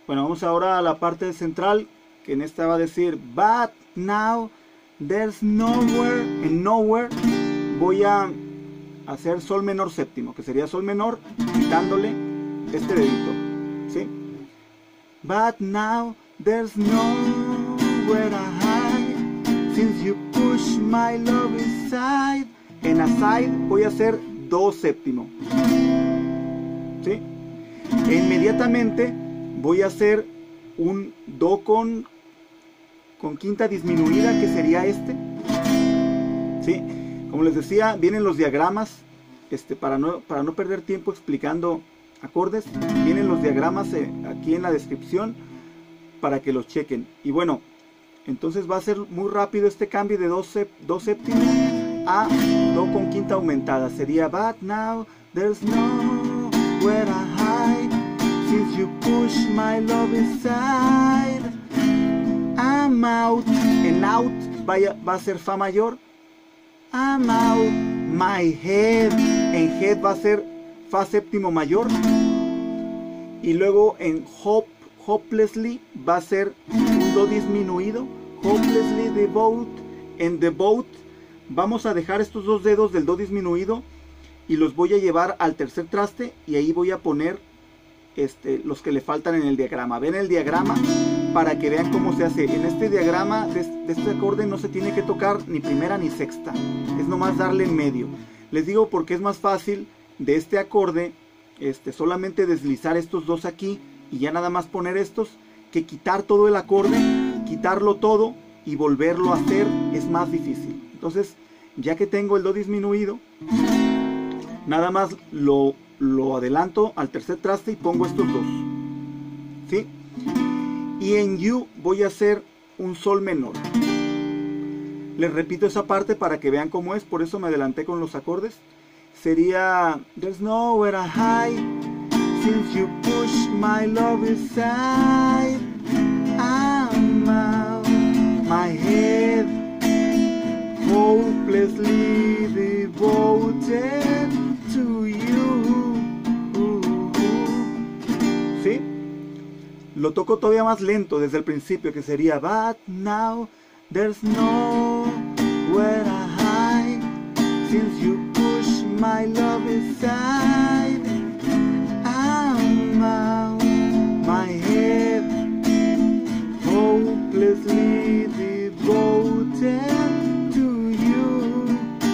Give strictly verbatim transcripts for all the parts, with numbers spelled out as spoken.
Bueno, vamos ahora a la parte central, que en esta va a decir but now there's nowhere. En nowhere voy a hacer sol menor séptimo, que sería sol menor quitándole este dedito, ¿sí? But now there's nowhere to hide since you push my love aside. En aside voy a hacer do séptimo, ¿sí? E inmediatamente voy a hacer un do con, con quinta disminuida, que sería este, ¿sí? Como les decía, vienen los diagramas, este, para, no, para no perder tiempo explicando acordes, vienen los diagramas eh, aquí en la descripción para que los chequen. Y bueno, entonces va a ser muy rápido este cambio de do, sep, do séptimo a do con quinta aumentada. Sería but now there's nowhere to hide since you push my love aside. I'm out. En out vaya, va a ser fa mayor. I'm out my head. En head va a ser fa séptimo mayor. Y luego en hope, hopelessly va a ser un do disminuido. Hopelessly devote. En devote vamos a dejar estos dos dedos del do disminuido y los voy a llevar al tercer traste, y ahí voy a poner este, los que le faltan en el diagrama. Ven el diagrama para que vean cómo se hace. En este diagrama de, de este acorde no se tiene que tocar ni primera ni sexta, es nomás darle en medio. Les digo porque es más fácil de este acorde este, solamente deslizar estos dos aquí y ya nada más poner estos, que quitar todo el acorde, quitarlo todo y volverlo a hacer es más difícil. Entonces, ya que tengo el do disminuido, nada más lo, lo adelanto al tercer traste y pongo estos dos, ¿sí? Y en you voy a hacer un sol menor. Les repito esa parte para que vean cómo es, por eso me adelanté con los acordes. Sería there's nowhere to hide since you push my love aside. I'm out my head, hopelessly devoted to you. ¿Sí? Lo toco todavía más lento desde el principio, que sería but now there's nowhere to hide since you push my love aside. I'm out my head, hopelessly devoted to you.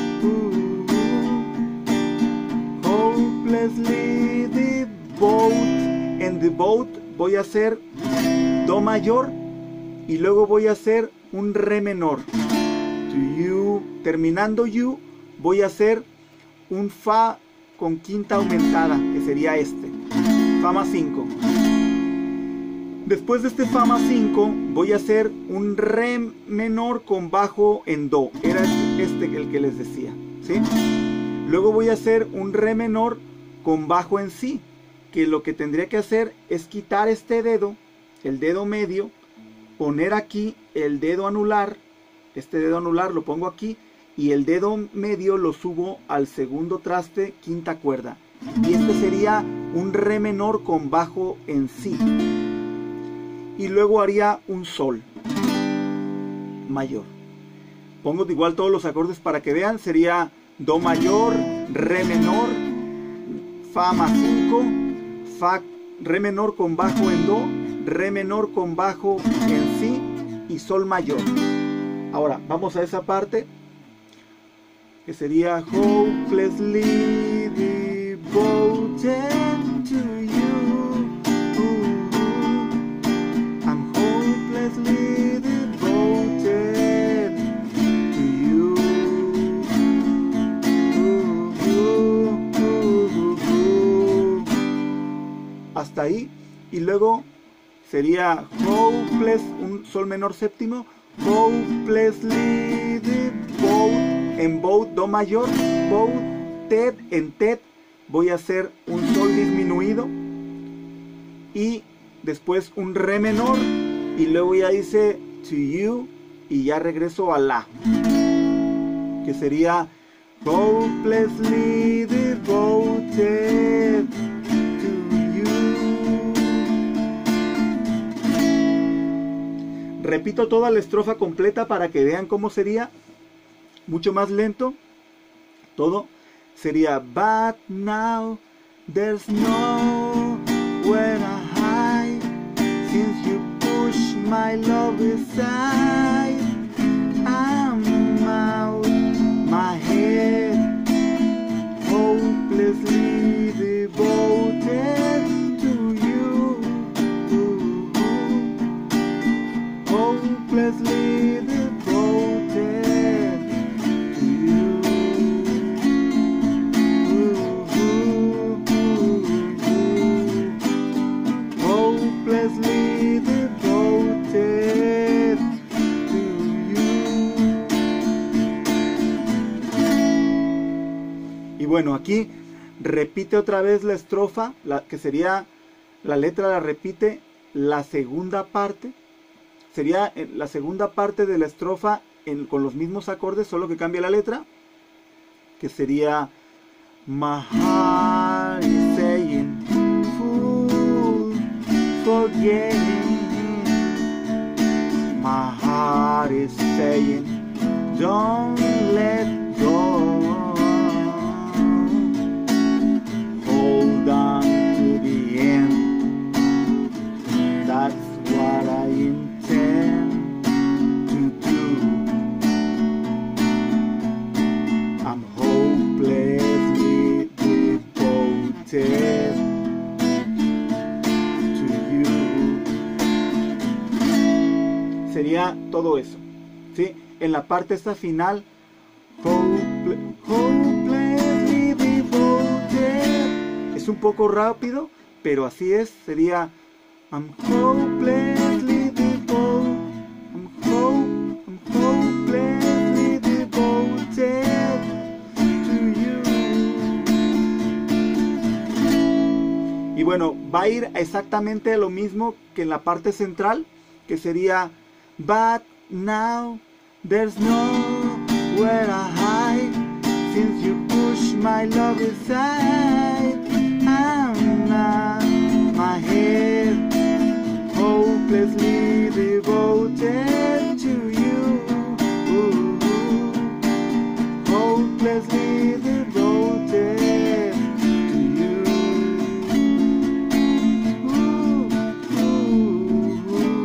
Hopelessly devoted. En devote voy a hacer do mayor y luego voy a hacer un re menor. To you. Terminando you voy a hacer un fa con quinta aumentada, que sería este, fa más cinco. Después de este fa más cinco voy a hacer un re menor con bajo en do, era este el que les decía, ¿sí? Luego voy a hacer un re menor con bajo en si, que lo que tendría que hacer es quitar este dedo, el dedo medio, poner aquí el dedo anular, este dedo anular lo pongo aquí, y el dedo medio lo subo al segundo traste, quinta cuerda, y este sería un re menor con bajo en si, y luego haría un sol mayor. Pongo igual todos los acordes para que vean, sería do mayor, re menor, fa más cinco, fa, re menor con bajo en do, re menor con bajo en si y sol mayor. Ahora vamos a esa parte que sería hopelessly devoted to you. I'm hopelessly devoted to you. Hasta ahí. Y luego sería hopeless, un sol menor séptimo, hopelessly devoted. En both do mayor, both ted, en ted voy a hacer un sol disminuido y después un re menor y luego ya hice to you y ya regreso a la, que sería hopelessly devoted to you, repito toda la estrofa completa para que vean cómo sería, mucho más lento. Todo sería: but now there's nowhere to hide, since you push my love aside. I'm out my head, hopelessly devoted to you, hopelessly devoted to you, hopelessly devoted to you. Y bueno, aquí repite otra vez la estrofa, la, que sería, la letra la repite, la segunda parte, sería la segunda parte de la estrofa en, con los mismos acordes, solo que cambia la letra, que sería: my heart is saying, fool, forgetting. My heart is saying, don't let go. Hold on to the end. That's what I intend to do. I'm hopelessly devoted to you. Sería todo eso, ¿sí? En la parte esta final, hope, hopelessly devoted, es un poco rápido, pero así es, sería I'm hopelessly devoted, I'm, hope, I'm hopelessly devoted to you. Y bueno, va a ir exactamente lo mismo que en la parte central, que sería but now there's nowhere to hide, since you push my love aside. I'm not my head, hopelessly devoted to you, ooh, hopelessly devoted to you, ooh, ooh,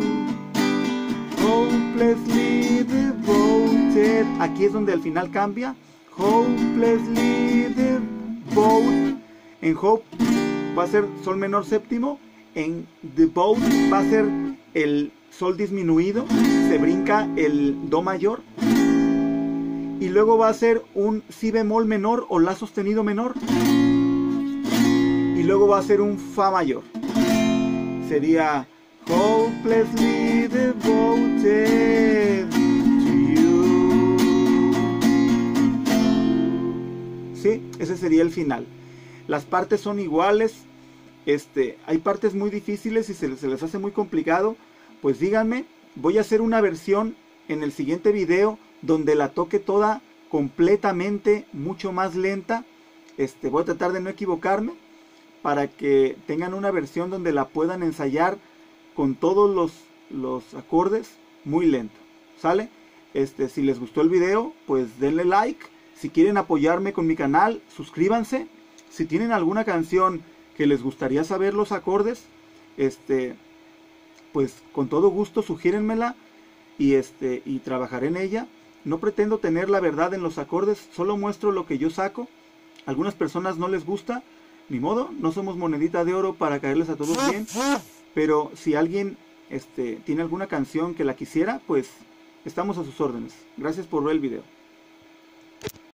hopelessly devoted. Aquí es donde al final cambia, hopelessly devoted. En hope va a ser sol menor séptimo, en devote va a ser el sol disminuido, se brinca el do mayor, y luego va a ser un si bemol menor o la sostenido menor, y luego va a ser un fa mayor. Sería hopelessly devoted to you. Sí, ese sería el final. Las partes son iguales. Este, hay partes muy difíciles y se, se les hace muy complicado, pues díganme, voy a hacer una versión en el siguiente video donde la toque toda completamente, mucho más lenta. Este, voy a tratar de no equivocarme para que tengan una versión donde la puedan ensayar con todos los, los acordes muy lento, ¿sale? Este, si les gustó el video, pues denle like. Si quieren apoyarme con mi canal, suscríbanse. Si tienen alguna canción que les gustaría saber los acordes, este, pues con todo gusto sugiérenmela y, este, y trabajaré en ella. No pretendo tener la verdad en los acordes, solo muestro lo que yo saco. A algunas personas no les gusta, ni modo, no somos monedita de oro para caerles a todos bien. Pero si alguien este, tiene alguna canción que la quisiera, pues estamos a sus órdenes. Gracias por ver el video.